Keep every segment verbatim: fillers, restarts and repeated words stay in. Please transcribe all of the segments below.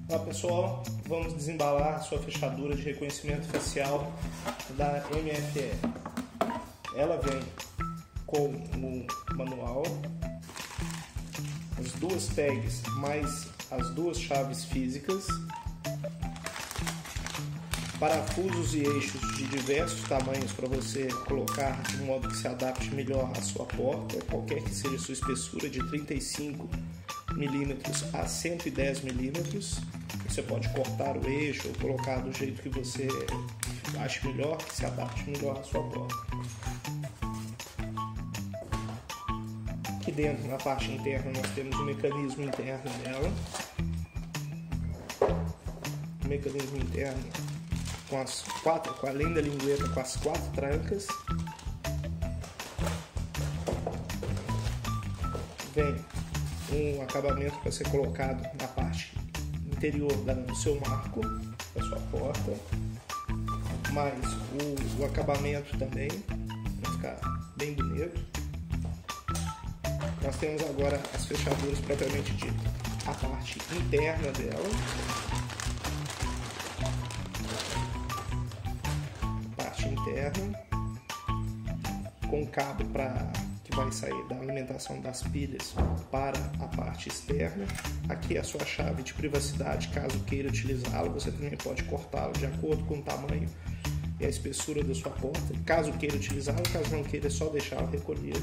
Olá pessoal, vamos desembalar a sua fechadura de reconhecimento facial da M F E. Ela vem com o manual, as duas tags mais as duas chaves físicas, parafusos e eixos de diversos tamanhos para você colocar de modo que se adapte melhor à sua porta, qualquer que seja a sua espessura, de trinta e cinco milímetros a cento e dez milímetros. Você pode cortar o eixo ou colocar do jeito que você ache melhor, que se adapte melhor à sua porta. Aqui dentro, na parte interna, nós temos o mecanismo interno dela. O mecanismo interno com as quatro, com além da lingueta, com as quatro trancas. Vem um acabamento para ser colocado na parte interior do seu marco, da sua porta, mais o, o acabamento também, para ficar bem bonito. Nós temos agora as fechaduras propriamente dita, a parte interna dela, parte interna, com cabo para que vai sair da alimentação das pilhas para a parte externa. Aqui é a sua chave de privacidade, caso queira utilizá-lo, você também pode cortá-lo de acordo com o tamanho e a espessura da sua porta, caso queira utilizá-lo, caso não queira, é só deixá-lo recolhido.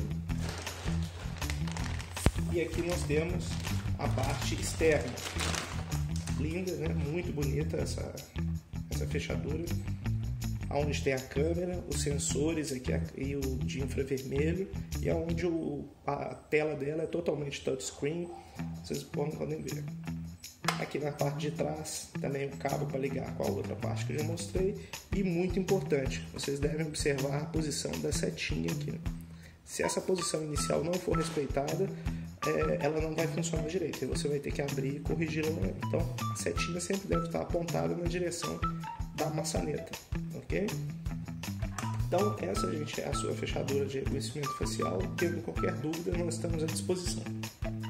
E aqui nós temos a parte externa, linda, né? Muito bonita essa, essa fechadura, onde tem a câmera, os sensores aqui e o de infravermelho, e onde o, a tela dela é totalmente touchscreen, vocês podem ver. Aqui na parte de trás também o cabo para ligar com a outra parte que eu já mostrei, e muito importante, vocês devem observar a posição da setinha aqui. Se essa posição inicial não for respeitada, é, ela não vai funcionar direito, e você vai ter que abrir e corrigi-la. Então a setinha sempre deve estar apontada na direção da maçaneta, ok? Então essa, gente, é a sua fechadura de reconhecimento facial. Tendo qualquer dúvida, nós estamos à disposição.